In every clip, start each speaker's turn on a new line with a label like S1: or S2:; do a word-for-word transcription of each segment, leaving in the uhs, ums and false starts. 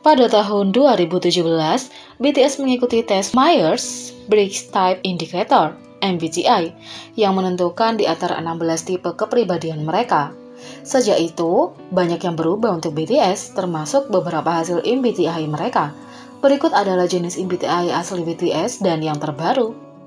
S1: Pada tahun dua ribu tujuh belas, B T S mengikuti tes Myers-Briggs Type Indicator (M B T I) yang menentukan di antara enam belas tipe kepribadian mereka. Sejak itu, banyak yang berubah untuk B T S, termasuk beberapa hasil M B T I mereka. Berikut adalah jenis M B T I asli B T S dan yang terbaru.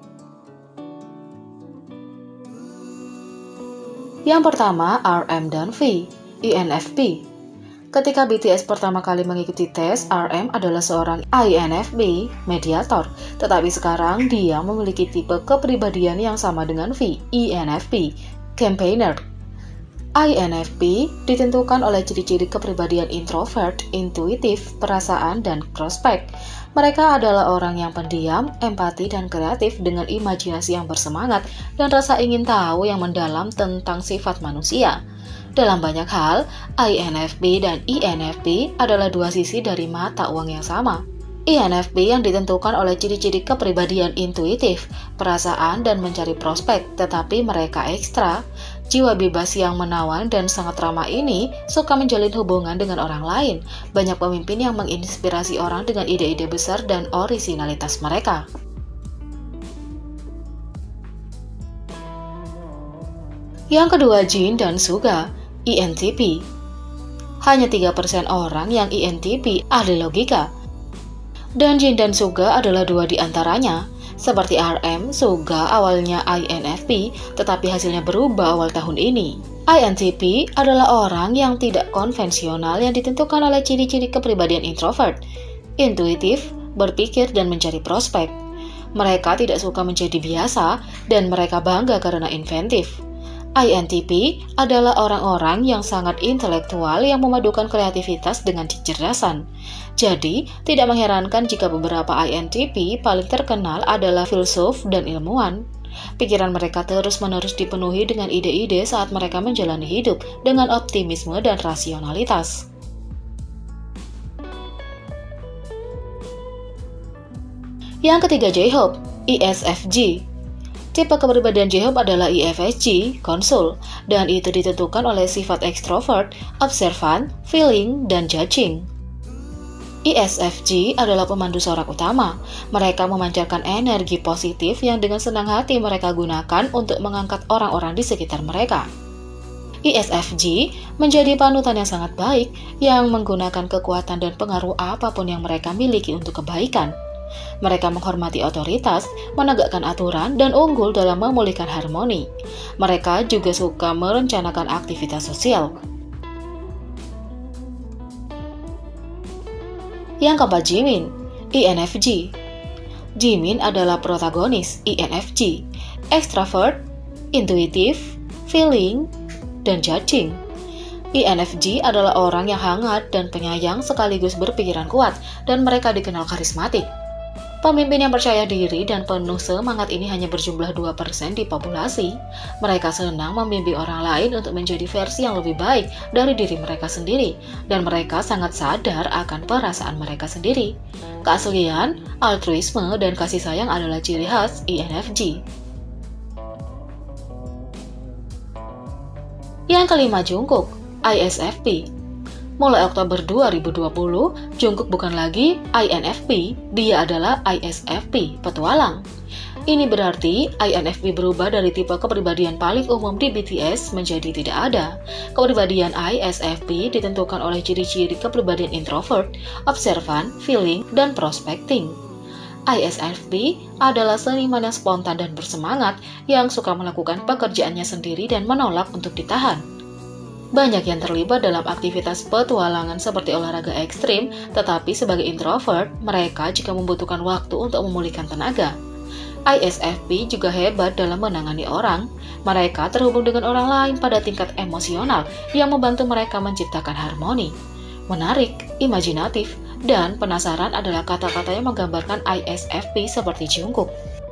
S1: Yang pertama, R M dan V, I N F P. Ketika B T S pertama kali mengikuti tes, R M adalah seorang I N F P mediator, tetapi sekarang dia memiliki tipe kepribadian yang sama dengan V, I N F P, campaigner. I N F P ditentukan oleh ciri-ciri kepribadian introvert, intuitif, perasaan, dan prospek. Mereka adalah orang yang pendiam, empati, dan kreatif dengan imajinasi yang bersemangat dan rasa ingin tahu yang mendalam tentang sifat manusia. Dalam banyak hal, I N F P dan I N F P adalah dua sisi dari mata uang yang sama. I N F P yang ditentukan oleh ciri-ciri kepribadian intuitif, perasaan, dan mencari prospek, tetapi mereka ekstra. Jiwa bebas yang menawan dan sangat ramah ini suka menjalin hubungan dengan orang lain. Banyak pemimpin yang menginspirasi orang dengan ide-ide besar dan orisinalitas mereka. Yang kedua, Jin dan Suga, I N T P. Hanya tiga persen orang yang I N T P ahli logika. Dan Jin dan Suga adalah dua di antaranya. Seperti R M, Suga awalnya I N F P, tetapi hasilnya berubah awal tahun ini. I N T P adalah orang yang tidak konvensional yang ditentukan oleh ciri-ciri kepribadian introvert, intuitif, berpikir, dan mencari prospek. Mereka tidak suka menjadi biasa, dan mereka bangga karena inventif. I N T P adalah orang-orang yang sangat intelektual yang memadukan kreativitas dengan kecerdasan. Jadi, tidak mengherankan jika beberapa I N T P paling terkenal adalah filsuf dan ilmuwan. Pikiran mereka terus-menerus dipenuhi dengan ide-ide saat mereka menjalani hidup dengan optimisme dan rasionalitas. Yang ketiga, J-Hope, I S F J. Tipe kepribadian J-Hope adalah I F S G, konsul, dan itu ditentukan oleh sifat ekstrovert, observan, feeling, dan judging. I S F J adalah pemandu sorak utama. Mereka memancarkan energi positif yang dengan senang hati mereka gunakan untuk mengangkat orang-orang di sekitar mereka. I S F J menjadi panutan yang sangat baik yang menggunakan kekuatan dan pengaruh apapun yang mereka miliki untuk kebaikan. Mereka menghormati otoritas, menegakkan aturan, dan unggul dalam memulihkan harmoni. Mereka juga suka merencanakan aktivitas sosial. Yang keempat, Jimin, I N F J. Jimin adalah protagonis I N F J, extrovert, intuitif, feeling, dan judging. I N F J adalah orang yang hangat dan penyayang sekaligus berpikiran kuat, dan mereka dikenal karismatik. Pemimpin yang percaya diri dan penuh semangat ini hanya berjumlah dua persen di populasi. Mereka senang membimbing orang lain untuk menjadi versi yang lebih baik dari diri mereka sendiri, dan mereka sangat sadar akan perasaan mereka sendiri. Keaslian, altruisme, dan kasih sayang adalah ciri khas I N F J. Yang kelima, Jungkook, I S F P. Mulai Oktober dua ribu dua puluh, Jungkook bukan lagi I N F P, dia adalah I S F P, petualang. Ini berarti I N F P berubah dari tipe kepribadian paling umum di B T S menjadi tidak ada. Kepribadian I S F P ditentukan oleh ciri-ciri kepribadian introvert, observan, feeling, dan prospecting. I S F P adalah seniman yang spontan dan bersemangat yang suka melakukan pekerjaannya sendiri dan menolak untuk ditahan. Banyak yang terlibat dalam aktivitas petualangan seperti olahraga ekstrim, tetapi sebagai introvert, mereka jika membutuhkan waktu untuk memulihkan tenaga. I S F P juga hebat dalam menangani orang. Mereka terhubung dengan orang lain pada tingkat emosional yang membantu mereka menciptakan harmoni. Menarik, imajinatif, dan penasaran adalah kata-kata yang menggambarkan I S F P seperti Jungkook.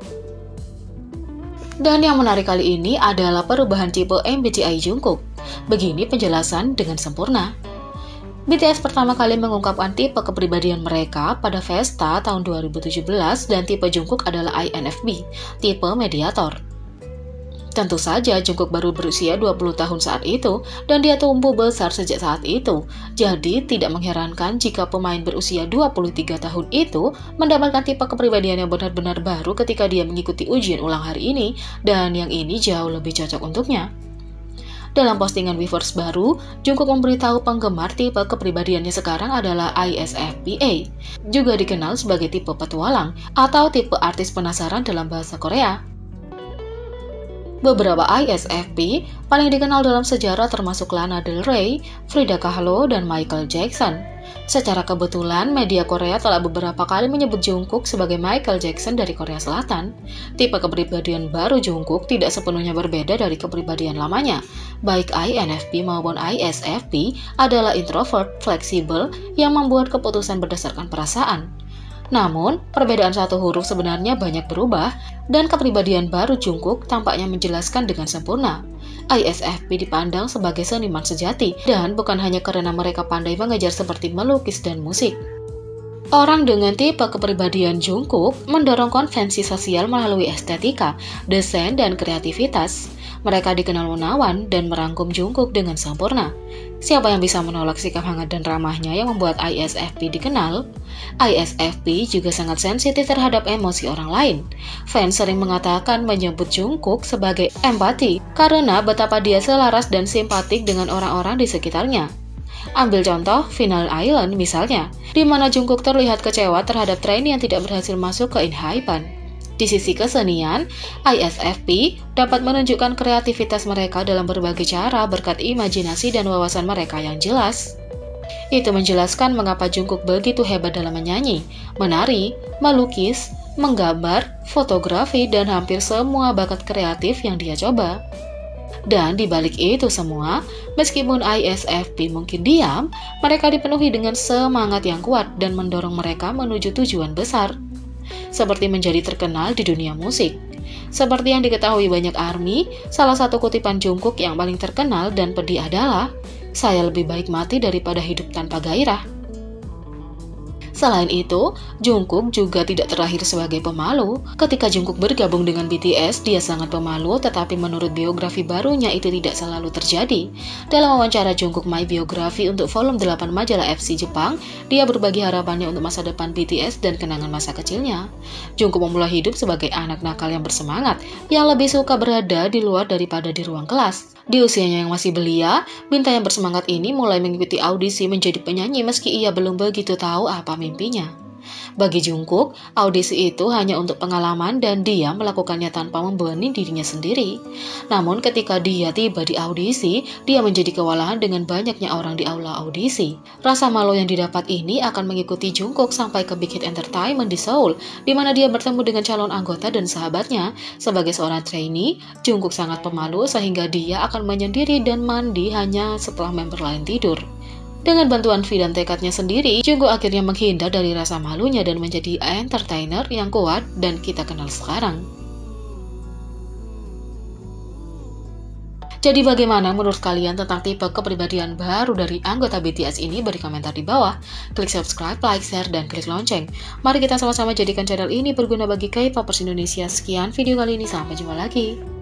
S1: Dan yang menarik kali ini adalah perubahan tipe M B T I Jungkook. Begini penjelasan dengan sempurna. B T S pertama kali mengungkapkan tipe kepribadian mereka pada Festa tahun dua ribu tujuh belas dan tipe Jungkook adalah I N F P, tipe mediator. Tentu saja Jungkook baru berusia dua puluh tahun saat itu, dan dia tumbuh besar sejak saat itu. Jadi tidak mengherankan jika pemain berusia dua puluh tiga tahun itu mendapatkan tipe kepribadian yang benar-benar baru ketika dia mengikuti ujian ulang hari ini, dan yang ini jauh lebih cocok untuknya. Dalam postingan Weverse baru, Jungkook memberitahu penggemar tipe kepribadiannya sekarang adalah I S F P A, juga dikenal sebagai tipe petualang atau tipe artis penasaran dalam bahasa Korea. Beberapa I S F P paling dikenal dalam sejarah termasuk Lana Del Rey, Frida Kahlo, dan Michael Jackson. Secara kebetulan, media Korea telah beberapa kali menyebut Jungkook sebagai Michael Jackson dari Korea Selatan. Tipe kepribadian baru Jungkook tidak sepenuhnya berbeda dari kepribadian lamanya. Baik I N F P maupun I S F P adalah introvert, fleksibel, yang membuat keputusan berdasarkan perasaan. Namun, perbedaan satu huruf sebenarnya banyak berubah, dan kepribadian baru Jungkook tampaknya menjelaskan dengan sempurna. I S F P dipandang sebagai seniman sejati, dan bukan hanya karena mereka pandai mengejar seperti melukis dan musik. Orang dengan tipe kepribadian Jungkook mendorong konvensi sosial melalui estetika, desain, dan kreativitas. Mereka dikenal menawan dan merangkum Jungkook dengan sempurna. Siapa yang bisa menolak sikap hangat dan ramahnya yang membuat I S F P dikenal? I S F P juga sangat sensitif terhadap emosi orang lain. Fans sering mengatakan menyebut Jungkook sebagai empati karena betapa dia selaras dan simpatik dengan orang-orang di sekitarnya. Ambil contoh Final Island misalnya, di mana Jungkook terlihat kecewa terhadap trainee yang tidak berhasil masuk ke Inhypen. Di sisi kesenian, I S F P dapat menunjukkan kreativitas mereka dalam berbagai cara berkat imajinasi dan wawasan mereka yang jelas. Itu menjelaskan mengapa Jungkook begitu hebat dalam menyanyi, menari, melukis, menggambar, fotografi, dan hampir semua bakat kreatif yang dia coba. Dan di balik itu semua, meskipun I S F P mungkin diam, mereka dipenuhi dengan semangat yang kuat dan mendorong mereka menuju tujuan besar. Seperti menjadi terkenal di dunia musik. Seperti yang diketahui banyak ARMY, salah satu kutipan Jungkook yang paling terkenal dan pedih adalah, "Saya lebih baik mati daripada hidup tanpa gairah." Selain itu, Jungkook juga tidak terlahir sebagai pemalu. Ketika Jungkook bergabung dengan B T S, dia sangat pemalu, tetapi menurut biografi barunya itu tidak selalu terjadi. Dalam wawancara Jungkook My Biography untuk volume delapan majalah F C Jepang, dia berbagi harapannya untuk masa depan B T S dan kenangan masa kecilnya. Jungkook memulai hidup sebagai anak nakal yang bersemangat, yang lebih suka berada di luar daripada di ruang kelas. Di usianya yang masih belia, bintang yang bersemangat ini mulai mengikuti audisi menjadi penyanyi meski ia belum begitu tahu apa mimpinya. Bagi Jungkook, audisi itu hanya untuk pengalaman dan dia melakukannya tanpa membebani dirinya sendiri. Namun ketika dia tiba di audisi, dia menjadi kewalahan dengan banyaknya orang di aula audisi. Rasa malu yang didapat ini akan mengikuti Jungkook sampai ke Big Hit Entertainment di Seoul, di mana dia bertemu dengan calon anggota dan sahabatnya. Sebagai seorang trainee, Jungkook sangat pemalu sehingga dia akan menyendiri dan mandi hanya setelah member lain tidur. Dengan bantuan V dan tekadnya sendiri, Jungkook akhirnya menghindar dari rasa malunya dan menjadi entertainer yang kuat dan kita kenal sekarang. Jadi bagaimana menurut kalian tentang tipe kepribadian baru dari anggota B T S ini? Beri komentar di bawah. Klik subscribe, like, share, dan klik lonceng. Mari kita sama-sama jadikan channel ini berguna bagi K-popers Indonesia. Sekian video kali ini, sampai jumpa lagi.